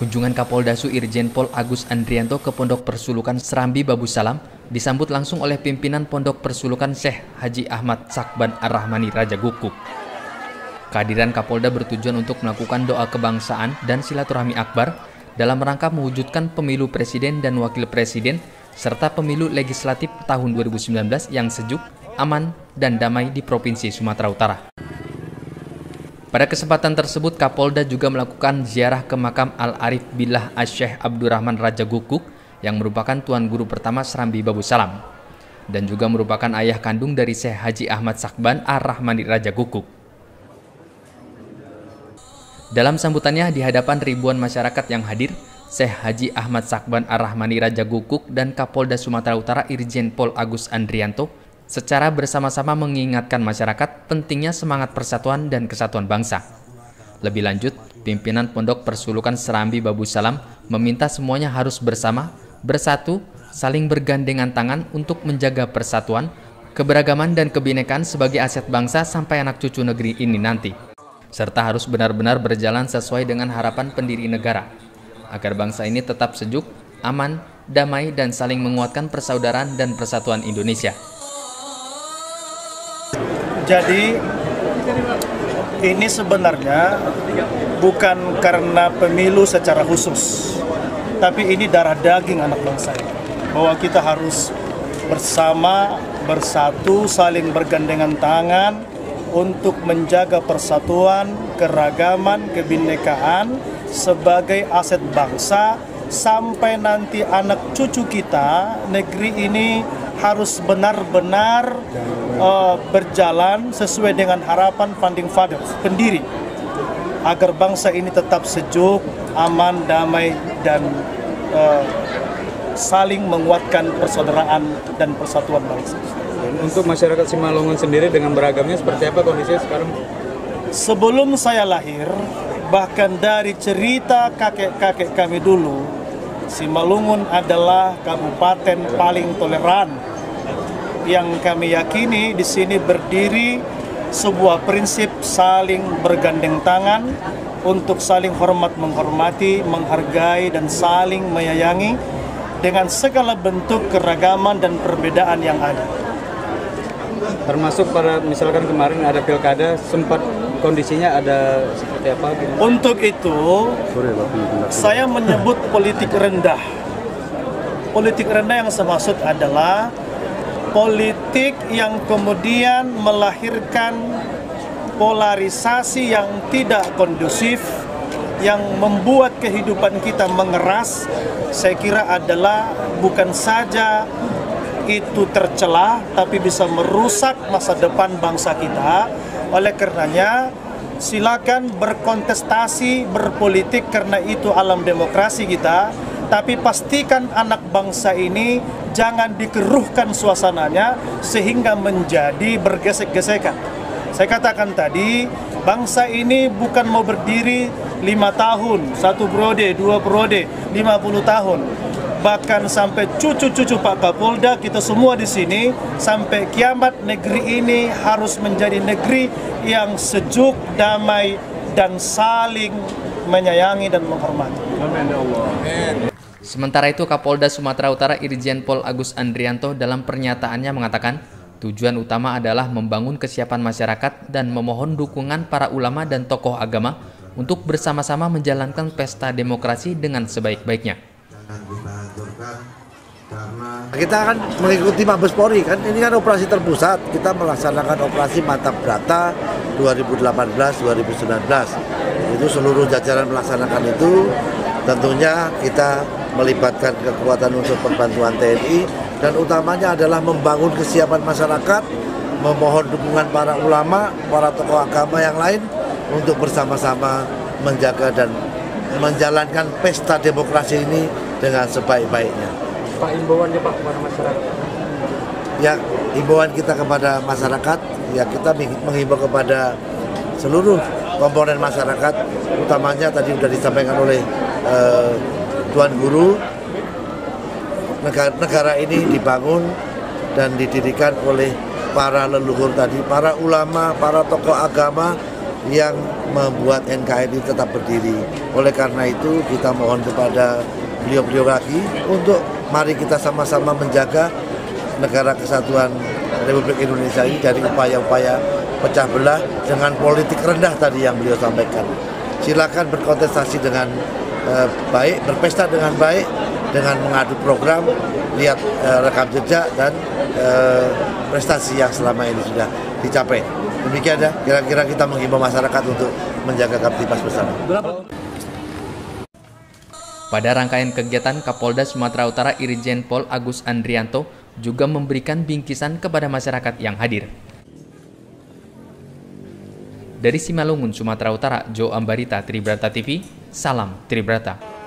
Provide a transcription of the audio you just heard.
Kunjungan Kapolda Su Irjen Pol Agus Andrianto ke Pondok Persulukan Serambi Babu Salam disambut langsung oleh pimpinan Pondok Persulukan Syekh Haji Ahmad Sakban Ar-Rahmani Raja Gukuk. Kehadiran Kapolda bertujuan untuk melakukan doa kebangsaan dan silaturahmi akbar dalam rangka mewujudkan pemilu presiden dan wakil presiden serta pemilu legislatif tahun 2019 yang sejuk, aman, dan damai di Provinsi Sumatera Utara. Pada kesempatan tersebut, Kapolda juga melakukan ziarah ke makam Al-Arif Billah Asy-Syaikh Abdurrahman Raja Gukuk yang merupakan Tuan Guru pertama Serambi Babu Salam dan juga merupakan ayah kandung dari Syekh Haji Ahmad Sakban Ar-Rahmani Raja Gukuk. Dalam sambutannya di hadapan ribuan masyarakat yang hadir, Syekh Haji Ahmad Sakban Ar-Rahmani Raja Gukuk dan Kapolda Sumatera Utara Irjen Pol Agus Andrianto secara bersama-sama mengingatkan masyarakat pentingnya semangat persatuan dan kesatuan bangsa. Lebih lanjut, pimpinan Pondok Persulukan Serambi Babu Salam meminta semuanya harus bersama, bersatu, saling bergandengan tangan untuk menjaga persatuan, keberagaman dan kebinekaan sebagai aset bangsa sampai anak cucu negeri ini nanti. Serta harus benar-benar berjalan sesuai dengan harapan pendiri negara, agar bangsa ini tetap sejuk, aman, damai, dan saling menguatkan persaudaraan dan persatuan Indonesia. Jadi ini sebenarnya bukan karena pemilu secara khusus, tapi ini darah daging anak bangsa ini. Bahwa kita harus bersama, bersatu, saling bergandengan tangan untuk menjaga persatuan, keragaman, kebinekaan sebagai aset bangsa sampai nanti anak cucu kita, negeri ini harus benar-benar berjalan sesuai dengan harapan founding fathers, pendiri, agar bangsa ini tetap sejuk, aman, damai, dan saling menguatkan persaudaraan dan persatuan bangsa. Untuk masyarakat Simalungun sendiri dengan beragamnya seperti apa kondisinya sekarang? Sebelum saya lahir, bahkan dari cerita kakek-kakek kami dulu, Simalungun adalah kabupaten paling toleran. Yang kami yakini di sini berdiri sebuah prinsip saling bergandeng tangan untuk saling hormat menghormati, menghargai dan saling menyayangi dengan segala bentuk keragaman dan perbedaan yang ada. Termasuk pada misalkan kemarin ada pilkada, sempat kondisinya ada seperti apa? Untuk itu, saya menyebut politik rendah. Politik rendah yang saya maksud adalah politik yang kemudian melahirkan polarisasi yang tidak kondusif, yang membuat kehidupan kita mengeras. Saya kira adalah bukan saja itu tercela, tapi bisa merusak masa depan bangsa kita. Oleh karenanya, silakan berkontestasi, berpolitik karena itu alam demokrasi kita. Tapi pastikan anak bangsa ini jangan dikeruhkan suasananya sehingga menjadi bergesek-gesekan. Saya katakan tadi, bangsa ini bukan mau berdiri 5 tahun, 1 periode, 2 periode, 50 tahun. Bahkan sampai cucu-cucu Pak Kapolda, kita semua di sini, sampai kiamat negeri ini harus menjadi negeri yang sejuk, damai, dan saling menyayangi dan menghormati. Amin ya Allah. Sementara itu, Kapolda Sumatera Utara Irjen Pol Agus Andrianto dalam pernyataannya mengatakan, tujuan utama adalah membangun kesiapan masyarakat dan memohon dukungan para ulama dan tokoh agama untuk bersama-sama menjalankan pesta demokrasi dengan sebaik-baiknya. Kita akan mengikuti Mabes Polri, kan ini kan operasi terpusat, kita melaksanakan operasi Mantap Brata 2018-2019. Itu seluruh jajaran melaksanakan itu, tentunya kita melibatkan kekuatan unsur perbantuan TNI dan utamanya adalah membangun kesiapan masyarakat, memohon dukungan para ulama, para tokoh agama yang lain untuk bersama-sama menjaga dan menjalankan pesta demokrasi ini dengan sebaik-baiknya. Pak, imbauannya Pak kepada masyarakat? Ya, imbauan kita kepada masyarakat, ya kita menghimbau kepada seluruh komponen masyarakat, utamanya tadi sudah disampaikan oleh Tuan Guru, negara ini dibangun dan didirikan oleh para leluhur tadi, para ulama, para tokoh agama yang membuat NKRI tetap berdiri. Oleh karena itu kita mohon kepada beliau-beliau lagi untuk mari kita sama-sama menjaga negara kesatuan Republik Indonesia ini dari upaya-upaya pecah belah dengan politik rendah tadi yang beliau sampaikan. Silakan berkontestasi dengan baik, berpesta dengan baik, dengan mengadu program, lihat rekam jejak dan prestasi yang selama ini sudah dicapai. Demikian ya, kira-kira kita menghimbau masyarakat untuk menjaga Kamtibmas bersama. Pada rangkaian kegiatan, Kapolda Sumatera Utara Irjen Pol Agus Andrianto juga memberikan bingkisan kepada masyarakat yang hadir. Dari Simalungun, Sumatera Utara, Jo Ambarita, Tribrata TV, salam Tribrata.